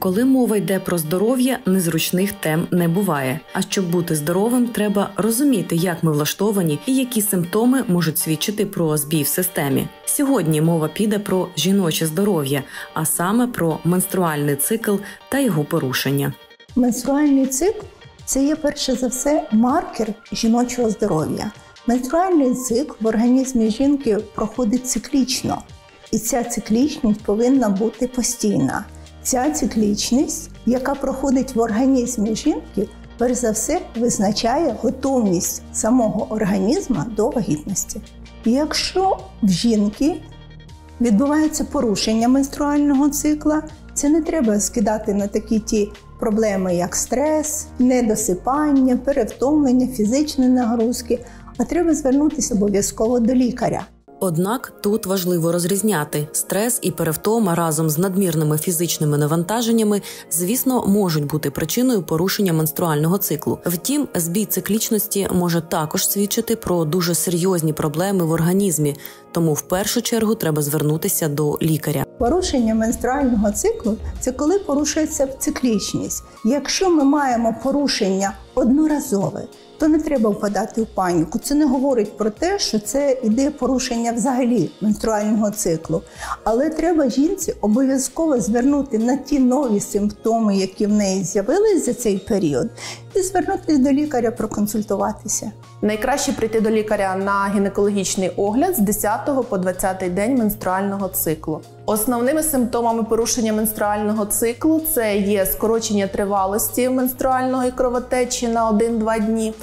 Коли мова йде про здоров'я, незручних тем не буває. А щоб бути здоровим, треба розуміти, як ми влаштовані і які симптоми можуть свідчити про збій в системі. Сьогодні мова піде про жіноче здоров'я, а саме про менструальний цикл та його порушення. Менструальний цикл – це є, перше за все, маркер жіночого здоров'я. Менструальний цикл в організмі жінки проходить циклічно. І ця циклічність повинна бути постійна. Ця циклічність, яка проходить в організмі жінки, перш за все визначає готовність самого організму до вагітності. І якщо в жінки відбувається порушення менструального цикла, це не треба скидати на такі ті проблеми, як стрес, недосипання, перевтомлення, фізичні нагрузки, а треба звернутися обов'язково до лікаря. Однак тут важливо розрізняти. Стрес і перевтома разом з надмірними фізичними навантаженнями, звісно, можуть бути причиною порушення менструального циклу. Втім, збій циклічності може також свідчити про дуже серйозні проблеми в організмі, тому в першу чергу треба звернутися до лікаря. Порушення менструального циклу – це коли порушується циклічність. Якщо ми маємо порушення одноразове, то не треба впадати в паніку. Це не говорить про те, що це іде порушення взагалі менструального циклу. Але треба жінці обов'язково звернути на ті нові симптоми, які в неї з'явились за цей період, і звернутися до лікаря, проконсультуватися. Найкраще прийти до лікаря на гінекологічний огляд з 10 по 20 день менструального циклу. Основними симптомами порушення менструального циклу це є скорочення тривалості менструальної кровотечі на 1-2 дні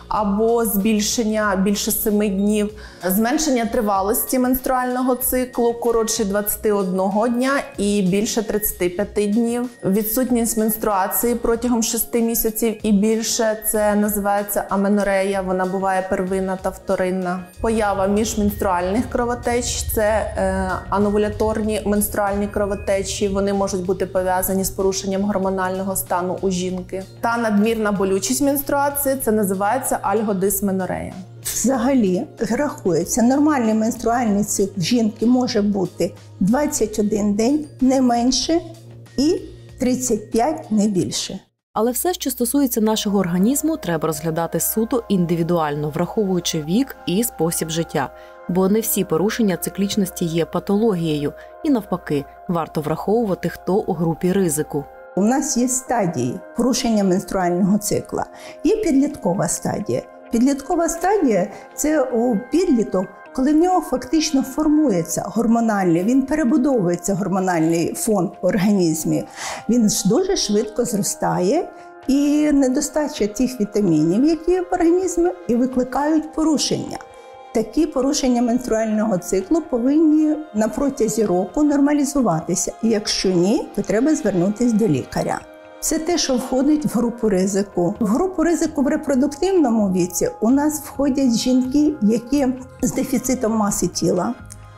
або збільшення більше 7 днів, зменшення тривалості менструального циклу коротше 21 дня і більше 35 днів, відсутність менструації протягом 6 місяців і більше, це називається аменорея, вона буває первинна та вторинна. Поява міжменструальних кровотеч – це ановуляторні менструальні кровотечі, вони можуть бути пов'язані з порушенням гормонального стану у жінки. Та надмірна болючість менструації – це називається альгодисменорея. Взагалі, рахується, нормальний менструальний цикл жінки може бути 21 день, не менше, і 35 не більше. Але все, що стосується нашого організму, треба розглядати суто індивідуально, враховуючи вік і спосіб життя. Бо не всі порушення циклічності є патологією. І навпаки, варто враховувати, хто у групі ризику. У нас є стадії порушення менструального цикла. Є підліткова стадія. Підліткова стадія – це у підліток, коли в нього фактично формується гормональний, він перебудовується гормональний фон в організмі. Він дуже швидко зростає і недостача тих вітамінів, які є в організмі, і викликають порушення. Такі порушення менструального циклу повинні на протязі року нормалізуватися. І якщо ні, то треба звернутися до лікаря. Це те, що входить в групу ризику. В групу ризику в репродуктивному віці у нас входять жінки, які з дефіцитом маси тіла,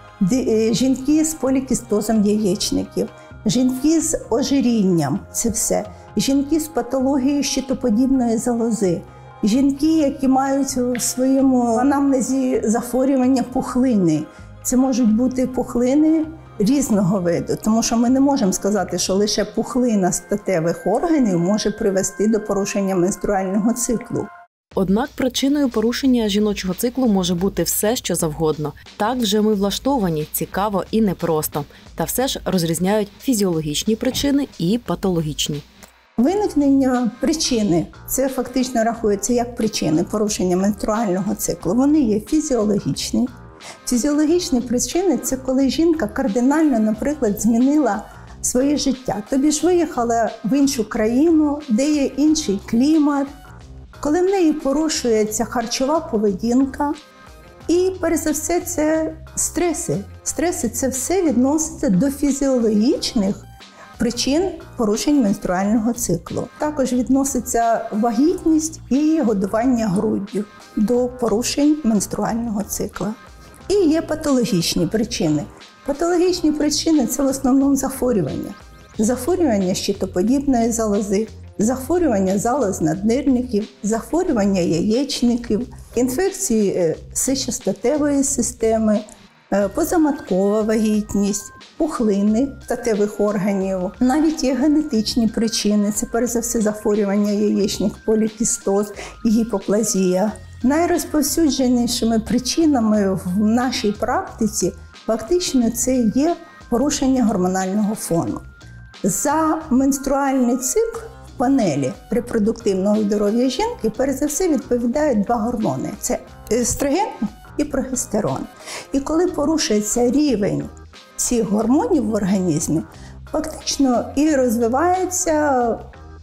жінки з полікістозом яєчників, жінки з ожирінням – це все, жінки з патологією щитоподібної залози, жінки, які мають у своєму анамнезі захворювання пухлини. Це можуть бути пухлини різного виду, тому що ми не можемо сказати, що лише пухлина статевих органів може привести до порушення менструального циклу. Однак причиною порушення жіночого циклу може бути все, що завгодно. Так вже ми влаштовані, цікаво і непросто. Та все ж розрізняють фізіологічні причини і патологічні. Виникнення причини – це фактично рахується як причини порушення менструального циклу. Вони є фізіологічні. Фізіологічні причини – це коли жінка кардинально, наприклад, змінила своє життя. Тобі ж виїхала в іншу країну, де є інший клімат, коли в неї порушується харчова поведінка. І, перш за все, це стреси. Стреси – це все відноситься до фізіологічних причин порушень менструального циклу. Також відноситься вагітність і годування груддю до порушень менструального цикла. І є патологічні причини. Патологічні причини – це в основному захворювання. Захворювання щитоподібної залози, захворювання залоз наднирників, захворювання яєчників, інфекції сечостатевої системи, позаматкова вагітність, пухлини статевих органів. Навіть є генетичні причини, це перш за все захворювання яєчних, полікістоз і гіпоплазія. Найрозповсюдженішими причинами в нашій практиці фактично це є порушення гормонального фону. За менструальний цикл в панелі репродуктивного здоров'я жінки перш за все відповідають два гормони – це естроген і прогестерон. І коли порушується рівень цих гормонів в організмі, фактично і розвивається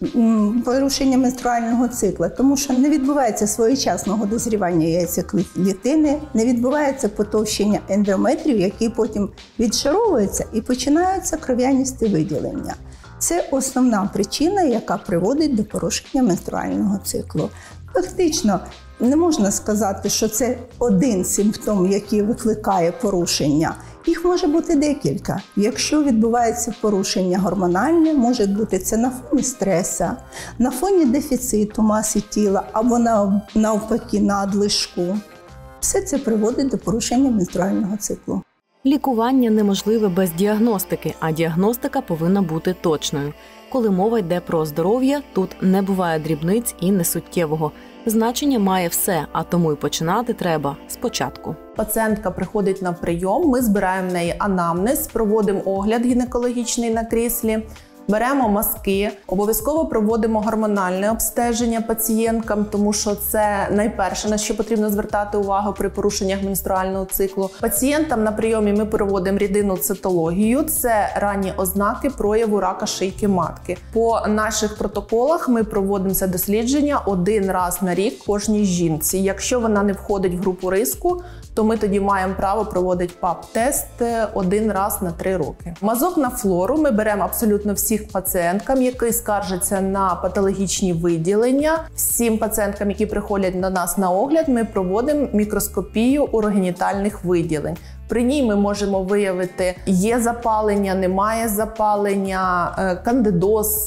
порушення менструального цикла, тому що не відбувається своєчасного дозрівання яйцеклітини, не відбувається потовщення ендометрію, який потім відшаровується і починаються кров'яністі виділення. Це основна причина, яка приводить до порушення менструального циклу. Фактично, не можна сказати, що це один симптом, який викликає порушення. Їх може бути декілька. Якщо відбувається порушення гормональне, може бути це на фоні стресу, на фоні дефіциту маси тіла або навпаки надлишку. Все це приводить до порушення менструального циклу. Лікування неможливе без діагностики, а діагностика повинна бути точною. Коли мова йде про здоров'я, тут не буває дрібниць і несуттєвого. Значення має все, а тому й починати треба спочатку. Пацієнтка приходить на прийом, ми збираємо в неї анамнез, проводимо огляд гінекологічний на кріслі, беремо мазки, обов'язково проводимо гормональне обстеження пацієнткам, тому що це найперше, на що потрібно звертати увагу при порушеннях менструального циклу. Пацієнтам на прийомі ми проводимо рідинну цитологію, це ранні ознаки прояву рака шийки матки. По наших протоколах ми проводимо це дослідження один раз на рік кожній жінці. Якщо вона не входить в групу ризику, то ми тоді маємо право проводити ПАП-тест один раз на 3 роки. Мазок на флору ми беремо абсолютно всіх пацієнткам, які скаржаться на патологічні виділення. Всім пацієнткам, які приходять до нас на огляд, ми проводимо мікроскопію урогенітальних виділень. При ній ми можемо виявити, є запалення, немає запалення, кандидоз,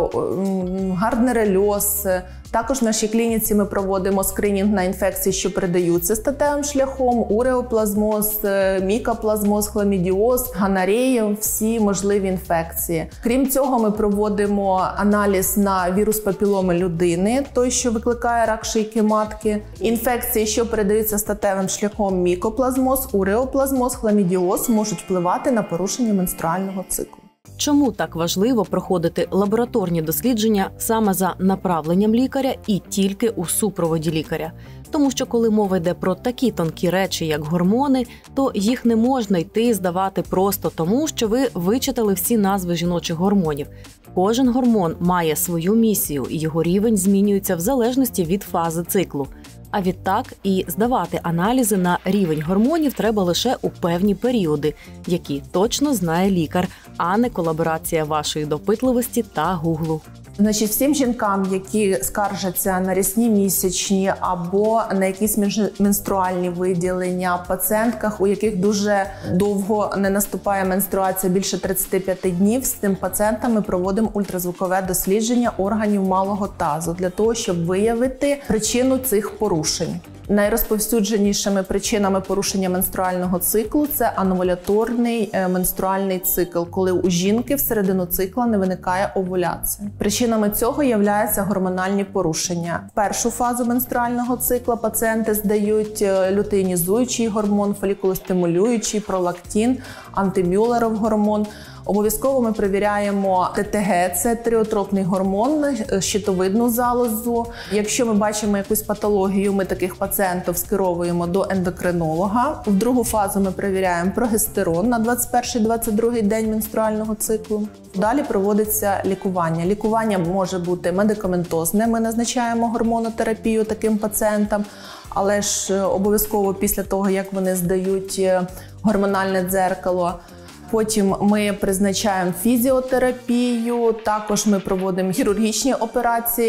гарднерельоз. Також в нашій клініці ми проводимо скринінг на інфекції, що передаються статевим шляхом, уреоплазмоз, мікоплазмоз, хламідіоз, гонорея, всі можливі інфекції. Крім цього, ми проводимо аналіз на вірус папіломи людини, той, що викликає рак шийки матки. Інфекції, що передаються статевим шляхом, мікоплазмоз, уреоплазмоз, хламідіоз, можуть впливати на порушення менструального циклу. Чому так важливо проходити лабораторні дослідження саме за направленням лікаря і тільки у супроводі лікаря? Тому що коли мова йде про такі тонкі речі, як гормони, то їх не можна йти здавати просто тому, що ви вичитали всі назви жіночих гормонів. Кожен гормон має свою місію, і його рівень змінюється в залежності від фази циклу. А відтак і здавати аналізи на рівень гормонів треба лише у певні періоди, які точно знає лікар, а не колаборація вашої допитливості та гуглу. Значить, всім жінкам, які скаржаться на рясні місячні або на якісь менструальні виділення, пацієнтках, у яких дуже довго не наступає менструація, більше 35 днів, з тим пацієнтам ми проводимо ультразвукове дослідження органів малого тазу для того, щоб виявити причину цих порушень. Найрозповсюдженішими причинами порушення менструального циклу – це аномуляторний менструальний цикл, коли у жінки всередину цикла не виникає овуляція. Причинами цього являються гормональні порушення. В першу фазу менструального цикла пацієнти здають лютеїнізуючий гормон, фолікулостимулюючий, пролактин, антимюллеров гормон. Обов'язково ми перевіряємо ТТГ, це тиреотропний гормон, щитовидну залозу. Якщо ми бачимо якусь патологію, ми таких пацієнтів скеровуємо до ендокринолога. В другу фазу ми перевіряємо прогестерон на 21-22 день менструального циклу. Далі проводиться лікування. Лікування може бути медикаментозне, ми назначаємо гормонотерапію таким пацієнтам, але ж обов'язково після того, як вони здають гормональне дзеркало. Потім ми призначаємо фізіотерапію, також ми проводимо хірургічні операції.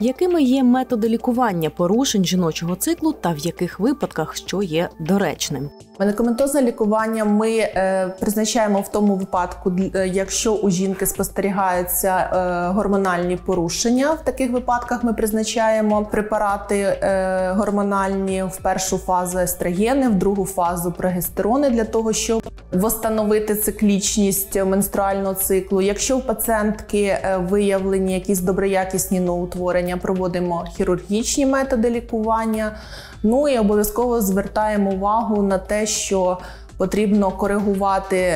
Якими є методи лікування порушень жіночого циклу та в яких випадках що є доречним? Медикаментозне лікування ми призначаємо в тому випадку, якщо у жінки спостерігаються гормональні порушення. В таких випадках ми призначаємо препарати гормональні, в першу фазу естрогени, в другу фазу прогестерони для того, щоб восстановити циклічність менструального циклу. Якщо у пацієнтки виявлені якісь доброякісні новоутворення, проводимо хірургічні методи лікування. Ну і обов'язково звертаємо увагу на те, що потрібно коригувати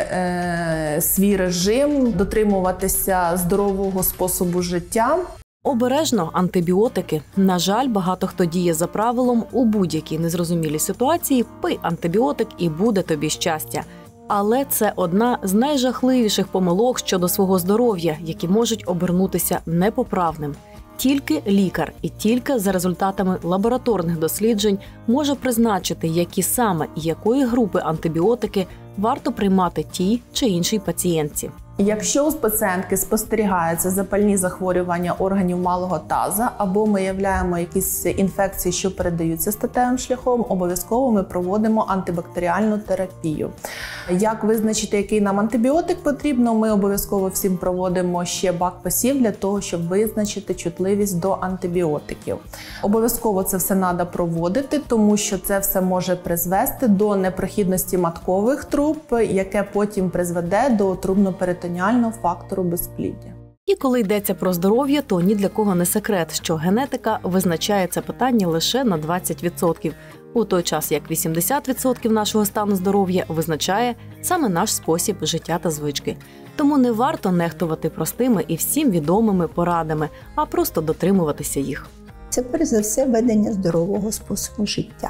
свій режим, дотримуватися здорового способу життя. Обережно антибіотики. На жаль, багато хто діє за правилом у будь-якій незрозумілій ситуації пий антибіотик і буде тобі щастя. Але це одна з найжахливіших помилок щодо свого здоров'я, які можуть обернутися непоправним. Тільки лікар і тільки за результатами лабораторних досліджень може призначити, які саме і якої групи антибіотики варто приймати тій чи іншій пацієнтці. Якщо у пацієнтки спостерігаються запальні захворювання органів малого таза або ми виявляємо якісь інфекції, що передаються статевим шляхом, обов'язково ми проводимо антибактеріальну терапію. Як визначити, який нам антибіотик потрібно, ми обов'язково всім проводимо ще БАК-посів для того, щоб визначити чутливість до антибіотиків. Обов'язково це все треба проводити, тому що це все може призвести до непрохідності маткових труб, яке потім призведе до трубно-перитоніального фактору безпліддя. І коли йдеться про здоров'я, то ні для кого не секрет, що генетика визначає це питання лише на 20%, у той час як 80% нашого стану здоров'я визначає саме наш спосіб життя та звички. Тому не варто нехтувати простими і всім відомими порадами, а просто дотримуватися їх. Це перш за все ведення здорового способу життя.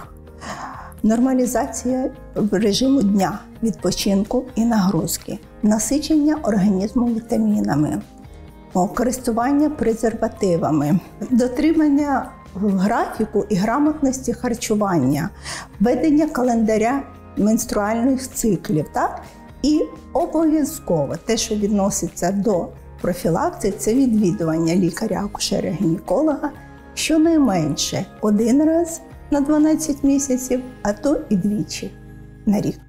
Нормалізація режиму дня, відпочинку і нагрузки, насичення організму вітамінами, користування презервативами, дотримання графіку і грамотності харчування, ведення календаря менструальних циклів. Так? І обов'язково те, що відноситься до профілактики, це відвідування лікаря-акушера-гінеколога щонайменше 1 раз на 12 місяців, а то і 2 на рік.